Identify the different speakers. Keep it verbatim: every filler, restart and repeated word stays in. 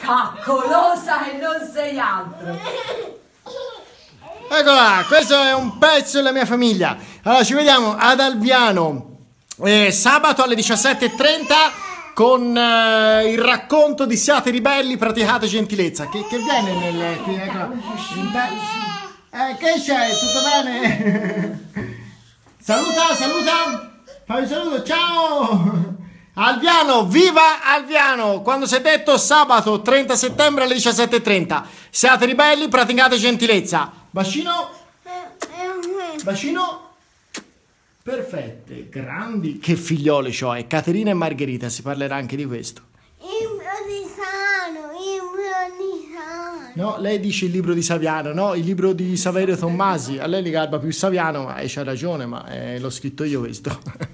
Speaker 1: Coccolosa e non sei altro.
Speaker 2: Eccola, questo è un pezzo della mia famiglia. Allora, ci vediamo ad Alviano eh, sabato alle diciassette e trenta con eh, il racconto di Siate ribelli, praticate gentilezza. Che, che viene nel... Qui, eccola. Eh, che c'è? Tutto bene? Saluta, saluta. Fai un saluto, ciao. Alviano, viva Alviano! Quando si è detto sabato trenta settembre alle diciassette e trenta. Siate ribelli, praticate gentilezza. Bacino? Bacino? Perfette, grandi. Che figliole c'ho, e Caterina e Margherita, si parlerà anche di questo.
Speaker 3: Improvvisano, improvvisano.
Speaker 2: No, lei dice il libro di Saviano, no? Il libro di Saverio Tommasi. A lei gli garba più Saviano, ma c'ha ragione, ma eh, l'ho scritto io questo.